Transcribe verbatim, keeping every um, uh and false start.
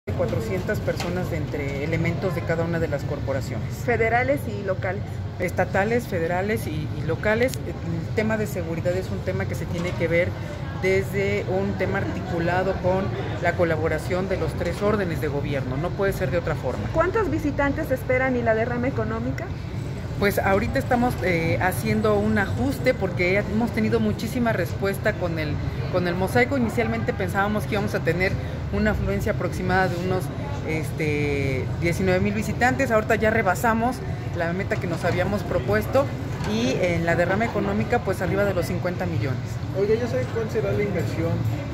cuatrocientas personas de entre elementos de cada una de las corporaciones. Federales y locales. Estatales, federales y, y locales. El tema de seguridad es un tema que se tiene que ver desde un tema articulado con la colaboración de los tres órdenes de gobierno, no puede ser de otra forma. ¿Cuántos visitantes esperan y la derrama económica? Pues ahorita estamos eh, haciendo un ajuste porque hemos tenido muchísima respuesta con el, con el mosaico. Inicialmente pensábamos que íbamos a tener una afluencia aproximada de unos este, diecinueve mil visitantes, ahorita ya rebasamos la meta que nos habíamos propuesto y en la derrama económica pues arriba de los cincuenta millones. Oiga, ¿ya sabe cuál será la inversión